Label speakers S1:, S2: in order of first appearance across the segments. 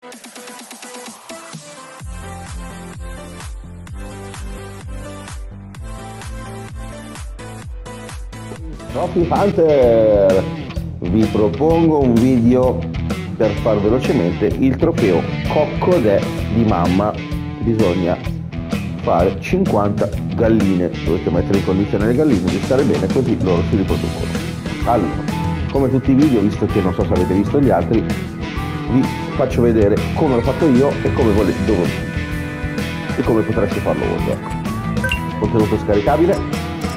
S1: Trophy Hunter, vi propongo un video per far velocemente il trofeo Coccodè di mamma. Bisogna fare 50 galline, dovete mettere in condizione le galline di stare bene, così loro si riproducono. Allora, come tutti i video, visto che non so se avete visto gli altri, vi faccio vedere come l'ho fatto io e come volete e come potreste farlo voi. Ecco. Contenuto scaricabile,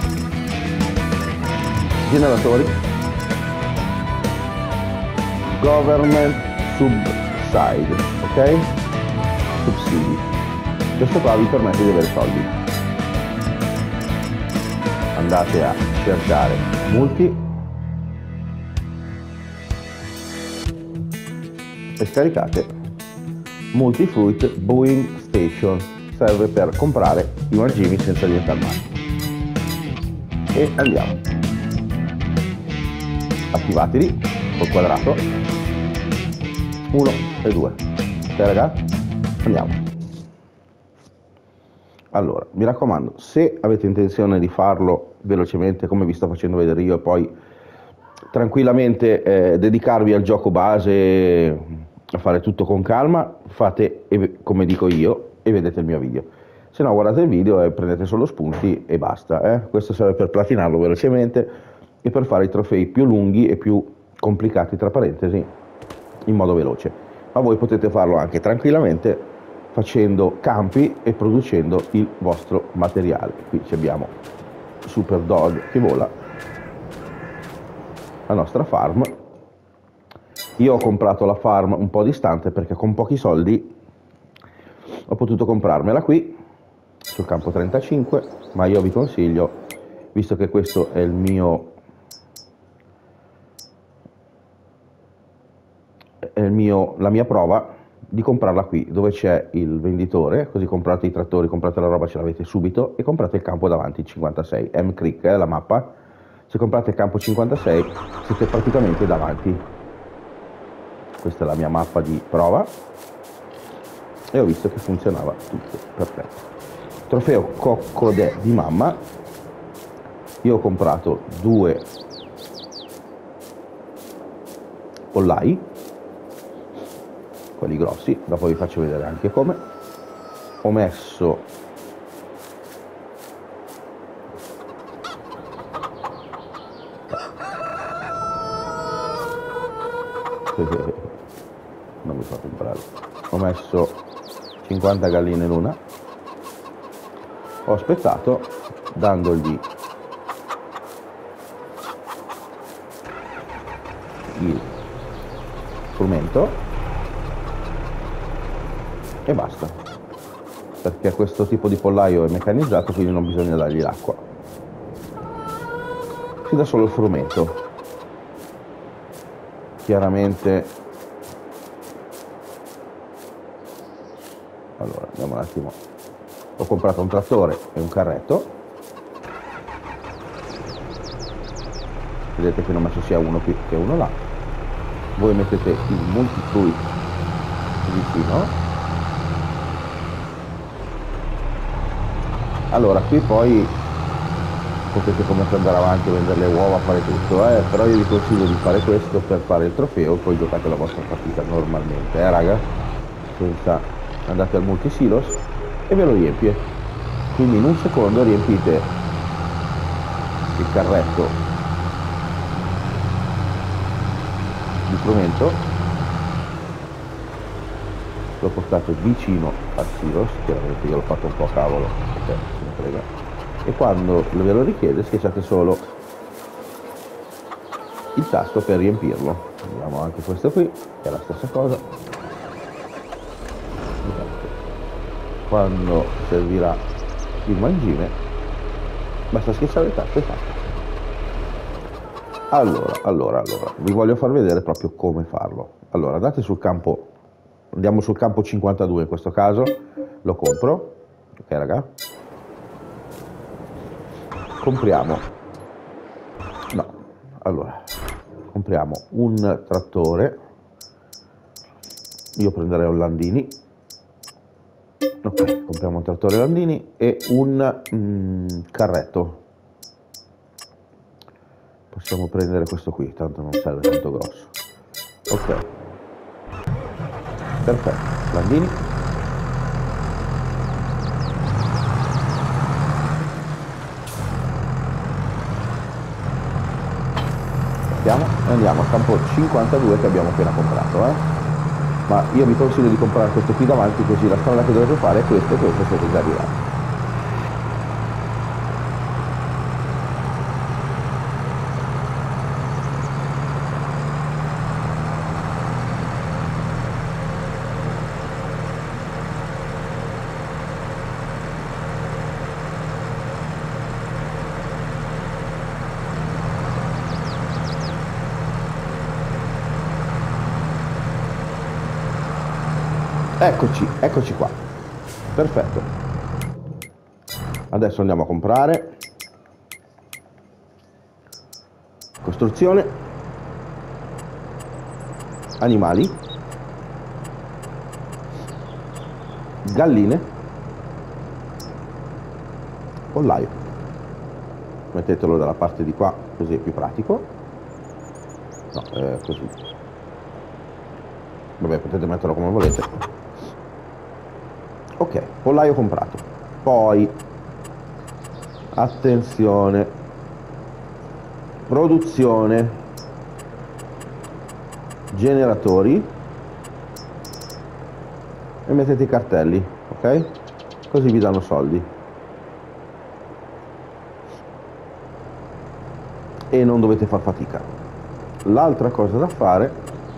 S1: generatori, government subside, ok? Sussidi. Questo qua vi permette di avere soldi. Andate a cercare multi e scaricate Multifruit Brewing Station. Serve per comprare i mangimi senza diventare male. E andiamo. Attivateli col quadrato 1 e 2. Ok ragazzi, andiamo. Allora, mi raccomando, se avete intenzione di farlo velocemente come vi sto facendo vedere io e poi tranquillamente dedicarvi al gioco base, a fare tutto con calma, fate come dico io e vedete il mio video. Se no guardate il video e prendete solo spunti e basta. Questo serve per platinarlo velocemente e per fare i trofei più lunghi e più complicati, tra parentesi, in modo veloce. Ma voi potete farlo anche tranquillamente facendo campi e producendo il vostro materiale. Qui abbiamo Super Dog che vola, la nostra farm. Io ho comprato la farm un po' distante perché con pochi soldi ho potuto comprarmela qui sul campo 35, ma io vi consiglio, visto che questo è la mia prova, di comprarla qui dove c'è il venditore, così comprate i trattori, comprate la roba, ce l'avete subito, e comprate il campo davanti, 56 M Creek la mappa. Se comprate il campo 56 siete praticamente davanti. Questa è la mia mappa di prova e ho visto che funzionava tutto perfetto. Trofeo Coccodè di mamma. Io ho comprato 2 pollai, quelli grossi, dopo vi faccio vedere anche come. Ho messo non mi fa comprare, ho messo 50 galline l'una, ho aspettato dandogli il frumento e basta, perché questo tipo di pollaio è meccanizzato, quindi non bisogna dargli l'acqua, si dà solo il frumento. Chiaramente, allora andiamo un attimo, ho comprato un trattore e un carretto, vedete che non ho messo sia uno qui che uno là. Voi mettete il Multifruit vicino. Allora qui poi potete comunque andare avanti a vendere le uova, fare tutto, però io vi consiglio di fare questo per fare il trofeo, poi giocate la vostra partita normalmente, raga, senza andate al multisilos e ve lo riempie. Quindi in un secondo riempite il carretto di frumento, lo portate vicino al silos, chiaramente io l'ho fatto un po' a cavolo perché se ne frega, e quando ve lo richiede schiacciate solo il tasto per riempirlo. Vediamo anche questo qui, che è la stessa cosa. Quando servirà il mangime basta schiacciare il tasto e fatto. Allora, vi voglio far vedere proprio come farlo. Allora, andate sul campo, andiamo sul campo 52 in questo caso, lo compro, ok raga? Compriamo un trattore Io prenderei un Landini. Ok, compriamo un trattore Landini e un carretto. Possiamo prendere questo qui, tanto non serve tanto grosso. Ok, perfetto, Landini. Partiamo e andiamo al campo 52 che abbiamo appena comprato, ma io vi consiglio di comprare questo qui davanti, così la strada che dovete fare è questa e questa, siete già arrivati. Eccoci qua, perfetto. Adesso andiamo a comprare. Costruzione, animali, galline, pollaio. Mettetelo dalla parte di qua, così è più pratico. No, così. Vabbè, potete metterlo come volete. Ok, pollaio comprato. Poi, attenzione, produzione, generatori, e mettete i cartelli, ok? Così vi danno soldi. E non dovete far fatica. L'altra cosa da fare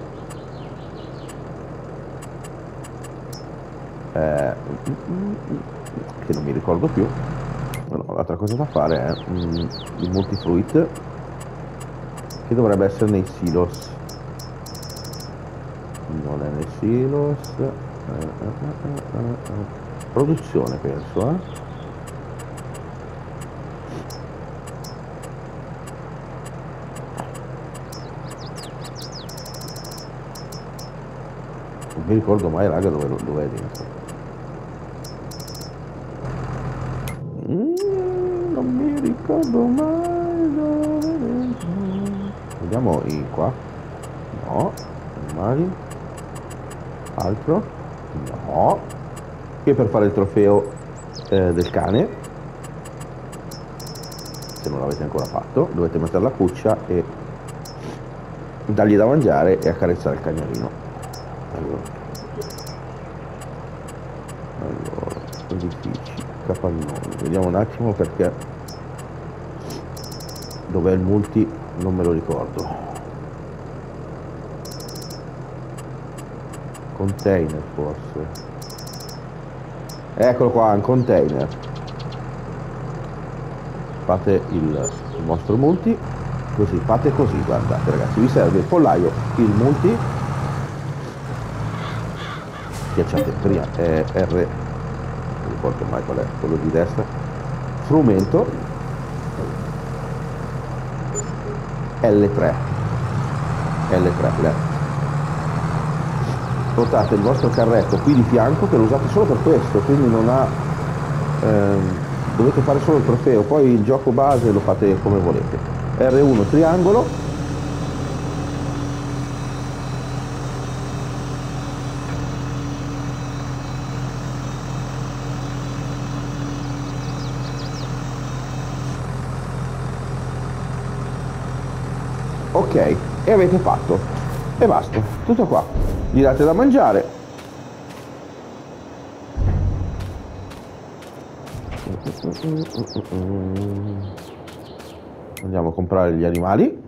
S1: che non mi ricordo più, no, l'altra cosa da fare è il multifruit, che dovrebbe essere nei silos. Non è nei silos. Produzione, penso, non mi ricordo mai, raga, dove è dentro. Non mi ricordo mai dove è dentro. Vediamo qua. No. Animali. Altro. No. Qui è per fare il trofeo del cane. Se non l'avete ancora fatto, dovete mettere la cuccia e dargli da mangiare e accarezzare il cagnolino. Allora, edifici, capannoni, vediamo un attimo perché dov'è il multi non me lo ricordo. Container forse, eccolo qua, un container. Fate il vostro multi, così, fate così, guardate ragazzi, vi serve il pollaio, il multi, schiacciate prima R, non ricordo mai qual è, quello di destra, frumento, L3, portate il vostro carretto qui di fianco che lo usate solo per questo, quindi non ha, dovete fare solo il trofeo, poi il gioco base lo fate come volete. R1 triangolo, ok, e avete fatto, e basta, tutto qua. Gli date da mangiare, andiamo a comprare gli animali.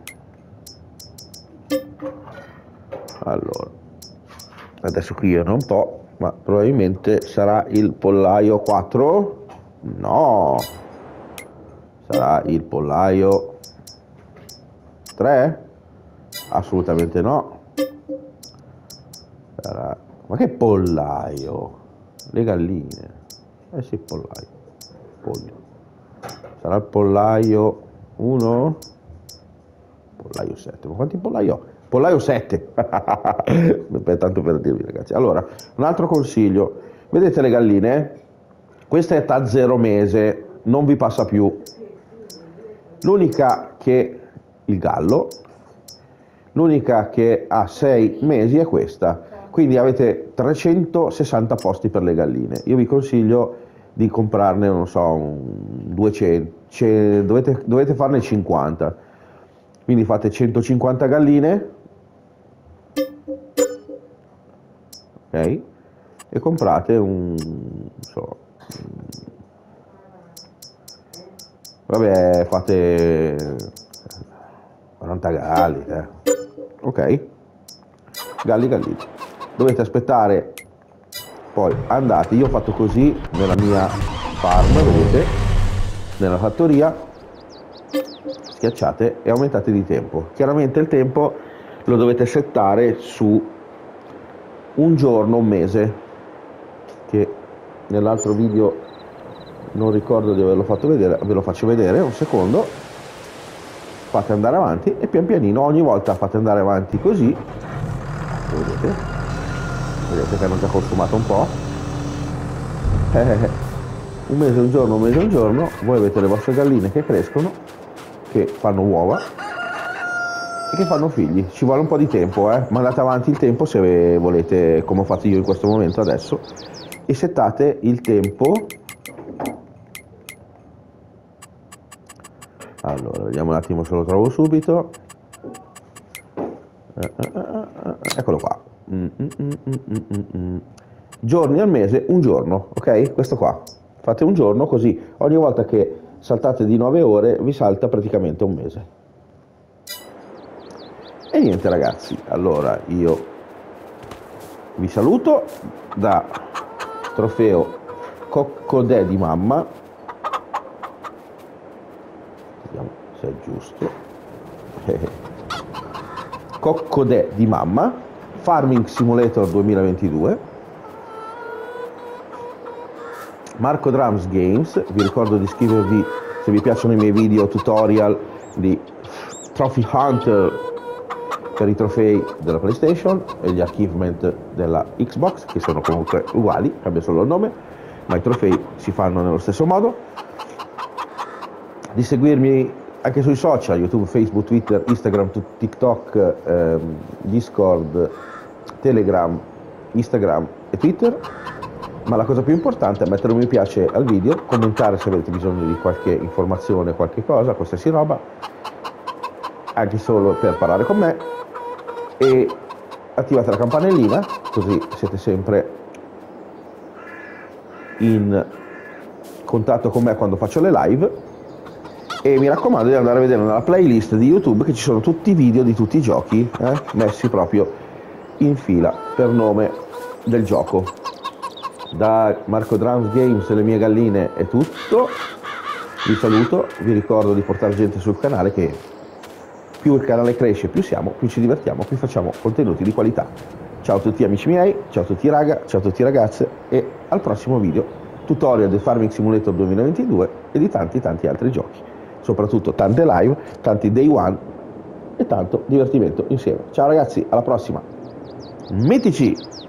S1: Allora, adesso qui io non po', ma probabilmente sarà il pollaio 4, no, sarà il pollaio 3, assolutamente no. Ma che pollaio? Le galline. Eh sì, pollaio. Pollo. Sarà il pollaio 1? Pollaio 7. Ma quanti pollai ho? Pollaio 7. Tanto per dirvi, ragazzi. Allora, un altro consiglio, vedete le galline? Questa è età 0 mese, non vi passa più. L'unica che il gallo, l'unica che ha 6 mesi è questa, quindi avete 360 posti per le galline. Io vi consiglio di comprarne, non so, 200, dovete farne 50, quindi fate 150 galline, ok? E comprate vabbè, fate 40 galli, ok? Galli. Dovete aspettare, poi andate, io ho fatto così nella mia farm, vedete, nella fattoria, schiacciate e aumentate di tempo. Chiaramente il tempo lo dovete settare su un giorno, un mese, che nell'altro video non ricordo di averlo fatto vedere, ve lo faccio vedere, un secondo. Fate andare avanti e pian pianino ogni volta fate andare avanti così, vedete che hanno già consumato un po', un mese un giorno, un mese un giorno, voi avete le vostre galline che crescono, che fanno uova e che fanno figli. Ci vuole un po' di tempo, ma andate avanti il tempo se volete, come ho fatto io in questo momento adesso, e settate il tempo. Allora, vediamo un attimo se lo trovo subito. Eccolo qua. Giorni al mese, un giorno, ok? Questo qua. Fate un giorno così, ogni volta che saltate di 9 ore vi salta praticamente un mese. E niente ragazzi, allora io vi saluto da trofeo Coccodè di mamma. Vediamo se è giusto. Coccodè di mamma, Farming Simulator 2022, Marco Drums Games. Vi ricordo di iscrivervi se vi piacciono i miei video tutorial di Trophy Hunter per i trofei della PlayStation e gli achievement della Xbox, che sono comunque uguali, cambia solo il nome, ma i trofei si fanno nello stesso modo. Di seguirmi anche sui social, YouTube, Facebook, Twitter, Instagram, TikTok, Discord, Telegram, Instagram e Twitter. Ma la cosa più importante è mettere un mi piace al video, commentare se avete bisogno di qualche informazione, qualche cosa, qualsiasi roba, anche solo per parlare con me, e attivate la campanellina così siete sempre in contatto con me quando faccio le live. E mi raccomando di andare a vedere nella playlist di YouTube che ci sono tutti i video di tutti i giochi messi proprio in fila per nome del gioco. Da Marco Drums Games e le mie galline è tutto, vi saluto, vi ricordo di portare gente sul canale, che più il canale cresce, più siamo, più ci divertiamo, più facciamo contenuti di qualità. Ciao a tutti amici miei, ciao a tutti raga, ciao a tutti ragazze, e al prossimo video tutorial del Farming Simulator 2022 e di tanti altri giochi, soprattutto tante live, tanti day one e tanto divertimento insieme. Ciao ragazzi, alla prossima, mitici!